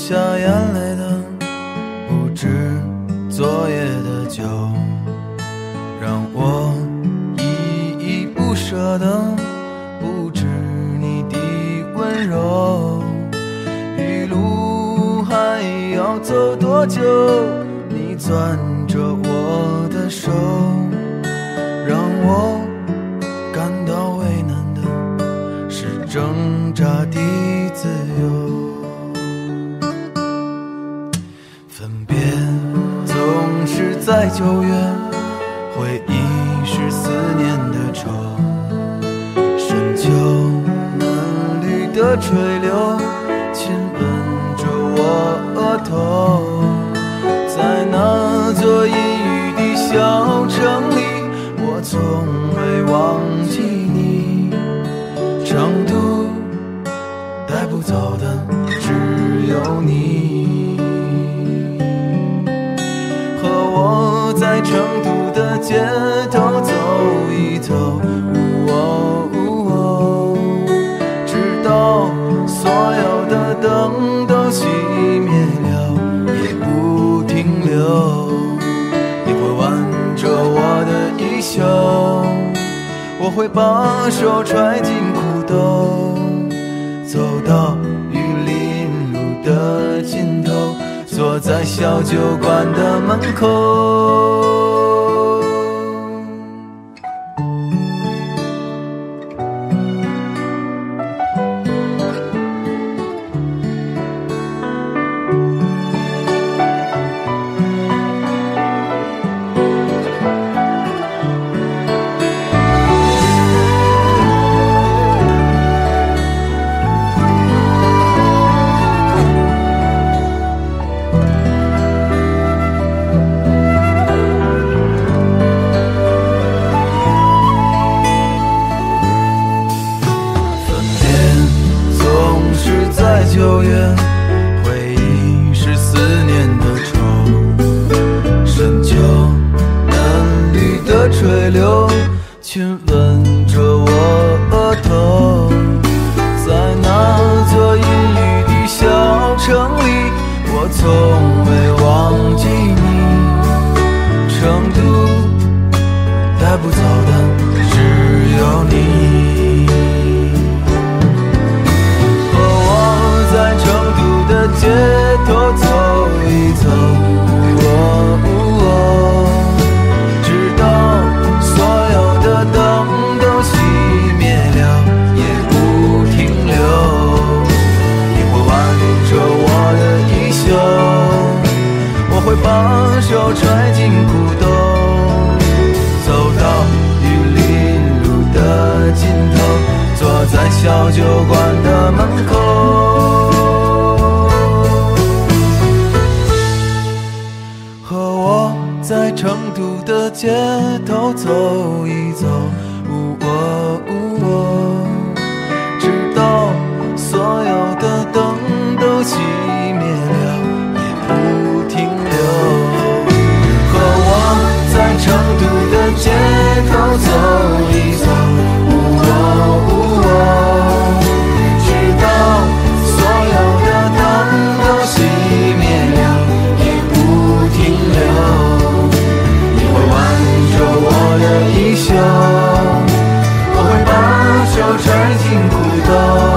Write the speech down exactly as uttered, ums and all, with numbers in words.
下眼泪的不止昨夜的酒，让我依依不舍的不止你的温柔。一路还要走多久？你攥着我的手，让我感到为难的是挣扎的自由。分别总是在九月，回忆是思念的愁，深秋嫩绿的垂柳亲吻着我额头。在那座阴雨的小城里，我从未忘记你。成都带不走的只有你，和我在成都的街头走一走，哦哦，直到所有的灯都熄灭了也不停留。你会挽着我的衣袖，我会把手揣进裤兜，走到玉林路的尽头，坐在小酒馆的门口。九月，回忆是思念的愁，深秋嫩绿的垂柳亲吻着我额头。在那座阴雨的小城里，我从未忘记你。成都带不走的只有你。在成都的街头走一走，哦哦，直到所有的灯都熄灭了也不停留。你会挽着我的衣袖，我会把手揣进裤兜，走到玉林路的尽头，坐在小酒馆的门口。在成都的街头走一走，哦哦哦，直到所有的灯都熄灭了也不停留。和我在成都的街头走一走，哦哦哦，直到所有的灯都熄灭了也不停留。我的衣袖，我会把手揣进裤兜，